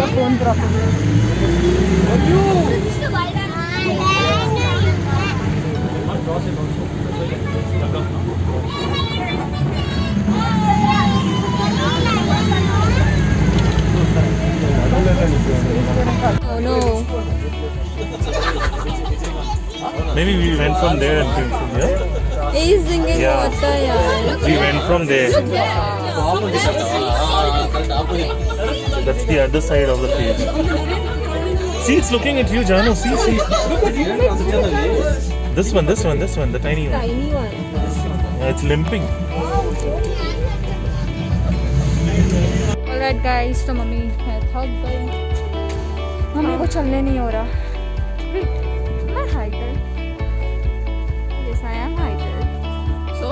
your phone properly. Oh no. Maybe we went from there and came from here. He's thinking water, yeah. We went from there. That's the other side of the page. See, it's looking at you, Janu. See. This one, the tiny one. Tiny one. Yeah, it's limping. Alright guys, तो mummy है थक गई. Mummy को चलने नहीं हो रहा. Wait, मैं हाइटर. Yes, I am हाइटर. So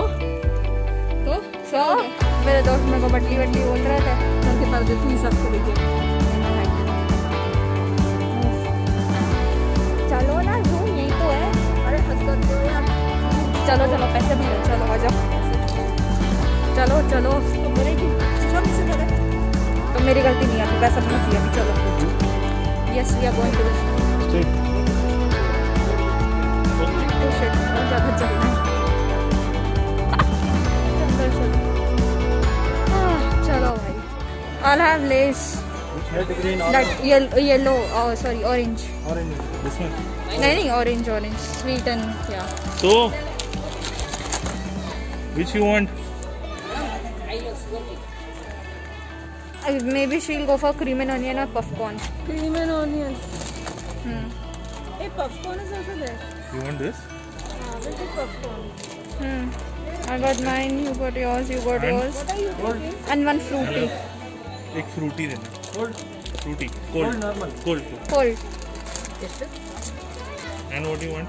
मेरे दोस्त मेरे को बटली बोल रहे थे. उनके पास जो तू सबको लीजिए. चलो ना, zoom यही तो है. अरे हद कर दो यार. चलो पैसे भी चलो आ जाओ. चलो तो मेरी गलती नहीं है, पैसा नहीं चाहिए अभी. चलो yes we are going to this. चलो भाई. I'll have lace. That yellow. Oh sorry, orange. This one. नहीं orange. Sweet and yeah. So, which you want? Maybe she'll go for cream and onion or puffcorn. Cream and onion. Hey, puffcorn is also there. You want this? We'll take puffcorn. I got mine, you got yours, yours. What are you taking? And one fruity. एक fruity देना. Fruity. Cold. Cold. And what do you want?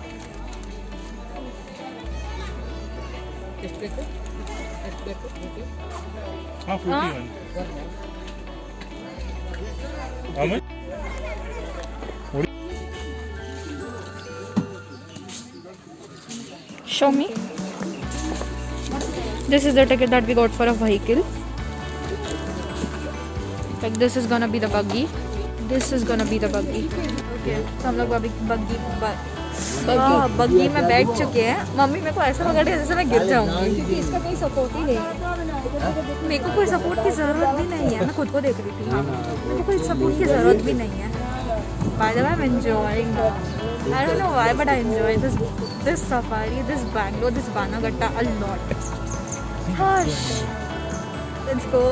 Fruity one. How much? Show me. This is the ticket that we got for a vehicle. Like this is gonna be the buggy. Okay, तो हम लोग अभी बग्गी में बैठ चुके हैं. Mummy मेरे को ऐसा लग रहा है जैसे मैं गिर जाऊंगी क्योंकि इसका कोई सपोर्ट ही नहीं है. मेरे को कोई सपोर्ट की जरूरत भी नहीं है. मैं खुद को देख रही थी. मेरे को कोई सपोर्ट की जरूरत भी नहीं है. By the way, I'm enjoying. I don't know why, but I enjoy this safari, this Bangalore, this Banagatta a lot. Hush. Let's go.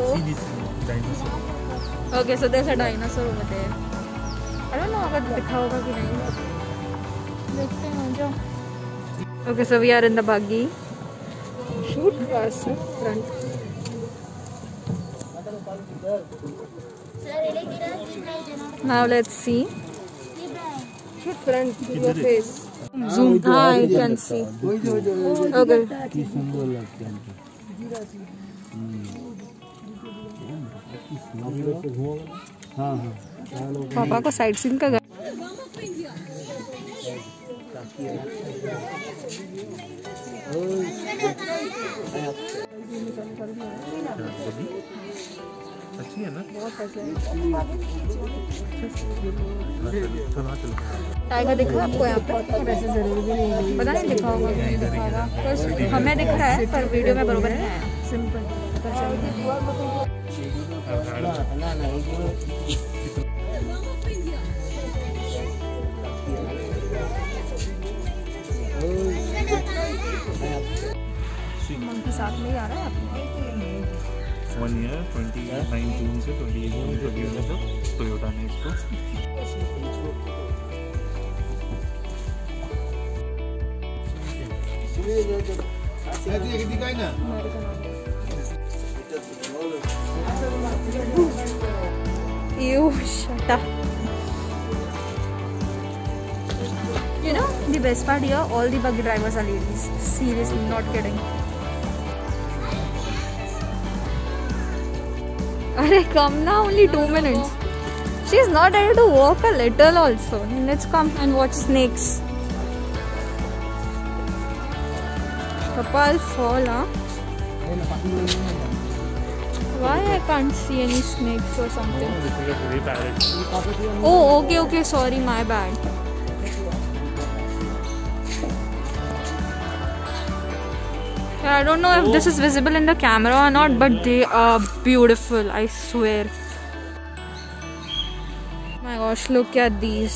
Okay, so there's a dinosaur over there. I don't know अगर दिखा होगा कि नहीं. देखते हैं जाओ. Okay, so we are in the buggy. Shoot first, front. Now let's see. Shoot front, your face. Zoom. I can see. Okay. पापा को साइड सीन का अच्छी है ना? टाइगर दिख रहा है आपको यहाँ पर? पता नहीं दिखा होगा कि नहीं दिखा होगा. हमें दिख रहा है पर वीडियो में बरोबर नहीं आया. सिंपल. मंकी साथ में ही आ रहा है आपने. 1 year 29 जून से 28 जून तक टोयोटा ने इसको. You shut up. You know the best part here, all the buggy drivers are ladies. Seriously, not kidding. Arey, come now, only 2 minutes. She's not able to walk a little also. Let's come and watch snakes. Kapal fall, huh? Why I can't see any snakes or something? Because of the parrot. Oh, okay, sorry, my bad. Yeah, I don't know if this is visible in the camera or not, but they are beautiful, I swear. My gosh, look at these.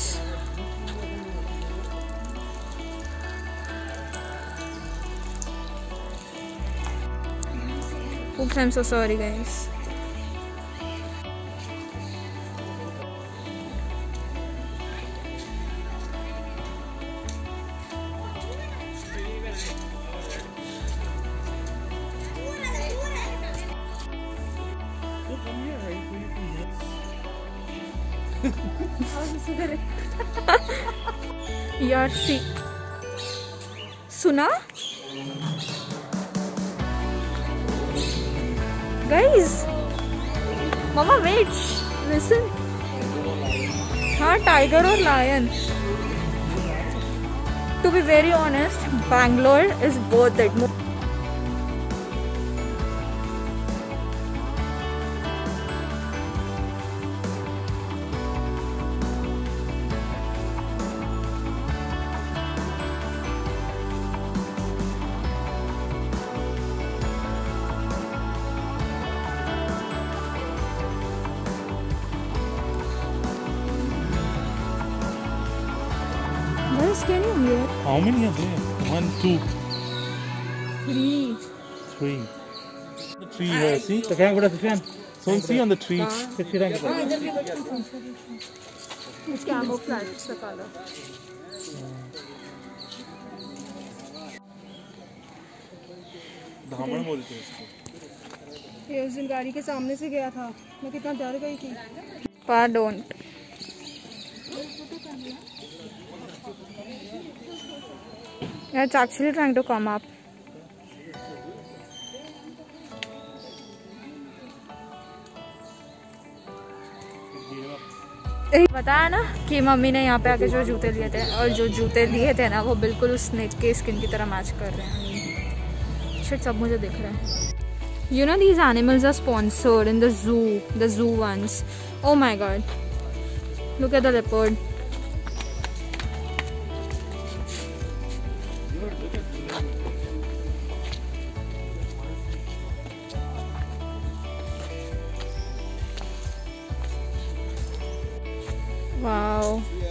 Oops, I'm so sorry, guys. यार see सुना guys मामा wait listen हाँ tiger और lion to be very honest Bangalore is worth it Can you hear? How many are there? 1, 2, 3. 3. The tree here, see? So see on the tree. It's camouflage the color. धामण बोलते हैं इसको। ये उस दिन गाड़ी के सामने से गया था, मैं कितना डर गई थी। Pardon. It's actually trying to come up. बताया ना कि मम्मी ने यहाँ पे आके जो जूते लिए थे और जो जूते लिए थे ना वो बिल्कुल उस स्नेक के स्किन की तरह मैच कर रहे हैं। शिट सब मुझे दिख रहा है। You know these animals are sponsored in the zoo ones. Oh my god. Look at the leopard. Wow.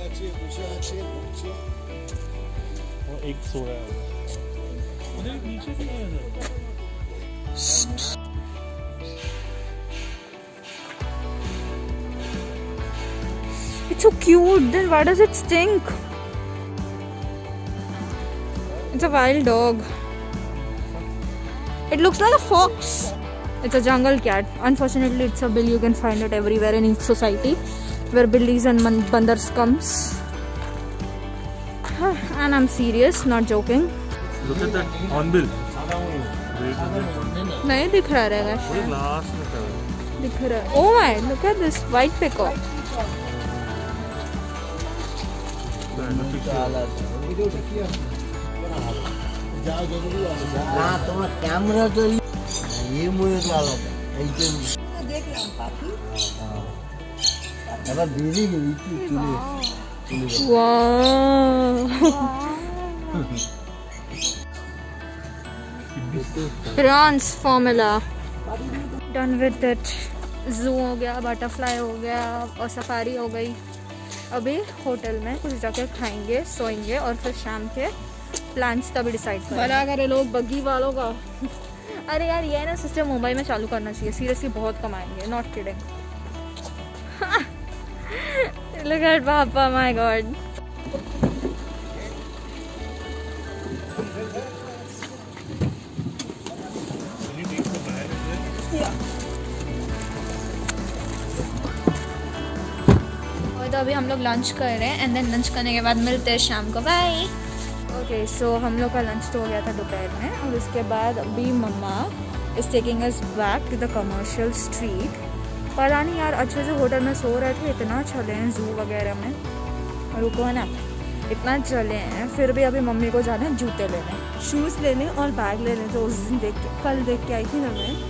और एक सो रहा है। अरे नीचे से आया था। It's so cute. Then why does it stink? It's a wild dog. It looks like a fox. It's a jungle cat. Unfortunately, it's a bill. You can find it everywhere in each society where billies and bandars comes. And I'm serious, not joking. Look at that hornbill. नहीं दिख रहा है दिख रहा है। Oh my! Look at this white peacock. Camera तो ये मुझे डाला था देख रहा हूँ काफी। अब दीदी गई थी Wow! Prawns formula. Done with it. Zoo हो गया, बटरफ्लाई हो गया और सफारी हो गई। अभी होटल में कुछ जाके खाएंगे, सोएंगे और फिर शाम के प्लान्स तभी डिसाइड करेंगे। बना करे लोग बग्गी वालों का। अरे यार ये ना सिस्टम मुंबई में चालू करना चाहिए। सीरियसली बहुत कमाएंगे, not kidding. Look at Papa, my God. और तो अभी हम लोग लंच कर रहे हैं एंड देन लंच करने के बाद मिलते हैं शाम को। बाय। ओके सो हम लोग का लंच तो हो गया था दोपहर में और उसके बाद अभी mamma is taking us back to the commercial street. पता नहीं यार अच्छे से होटल में सो रहे थे, इतना चले हैं जू वगैरह में। रुको ना, इतना चले हैं फिर भी अभी मम्मी को जाना है जूते लेने, शूज़ लेने और बैग लेने। तो उस दिन कल देख के आई थी ना मैं,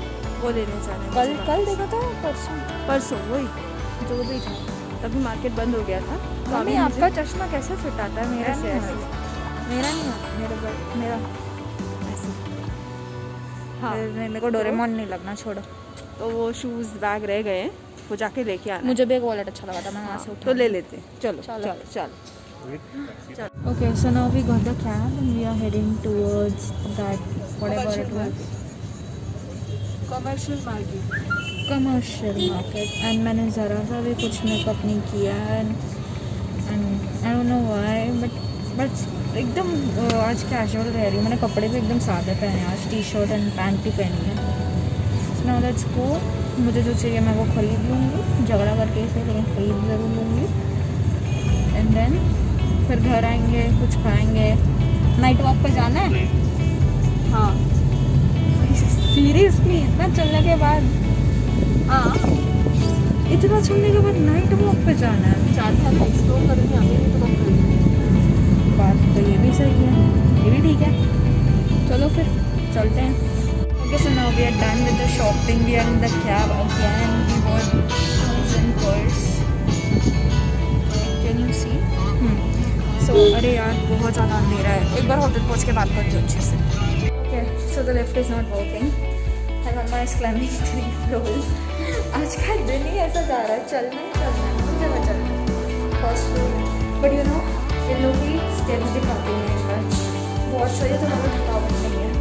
वो लेने जाना है कल मुझे कल वापस। देखा था परसों? परसों वही जो भी था, तभी मार्केट बंद हो गया था। तो मम्मी अभी आपका चश्मा कैसे फिट आता है? मेरा ऐसे नहीं ऐसे आता। मेरा नहीं आता, मेरा ऐसे। हाँ मेरे को डोरेमोन नहीं लगना, छोड़ो। तो वो शूज़ बैग रह गए, वो जाके लेके आना। मुझे भी एक वॉलेट अच्छा लगा था, मैं वहाँ से हाँ, उठा तो ले लेते। चलो चलो। चलो चलो। Okay, so now we got the cab and we are heading towards that whatever it was. Commercial market. Commercial market. And मैंने ज़रा सा भी कुछ मेकअप नहीं किया and I don't know why but एकदम आज कैजुअल रह रही हूँ। मैंने कपड़े भी एकदम सादे पहने हैं आज, टी शर्ट एंड पैंट ही पहनी है। So now let's go. मुझे जो चाहिए मैं वो खरीद लूँगी, झगड़ा करके इसे, लेकिन खरीद ज़रूर लूँगी। एंड देन फिर घर आएंगे, कुछ खाएंगे। नाइट वॉक पे जाना है। हाँ सीरियसली इतना चलने के बाद, हाँ इतना चलने के बाद नाइट वॉक पे जाना है? चाहते हैं एक्सप्लोर करेंगे, अभी नहीं तो कब करेंगे। बात तो ये भी सही है, ये भी ठीक है। चलो फिर चलते हैं। Okay, so now we are done with the shopping, we are in the cab again, we bought 1000 purse, can you see? So अरे यार बहुत ज़्यादा अंधेरा है, एक बार होटल पहुँच के बात करती हूँ अच्छे से। Okay, so the lift is not working and mamma is climbing 3 floors। आज का दिन ही ऐसा जा रहा है, चलना ही चलना है, मुझे जगह चलना है first floor. But you know इन लोग की स्टेप्स दिखाती हैं इस बार, बहुत सही है, तो हमें थकावट नहीं है।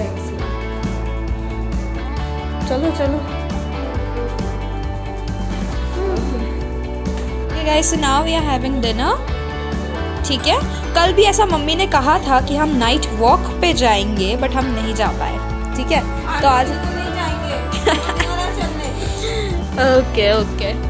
चलो चलो। Okay guys, so now we are having dinner। ठीक है, कल भी ऐसा मम्मी ने कहा था कि हम नाइट वॉक पे जाएंगे बट हम नहीं जा पाए। ठीक है, तो आज नहीं जाएंगे। Okay okay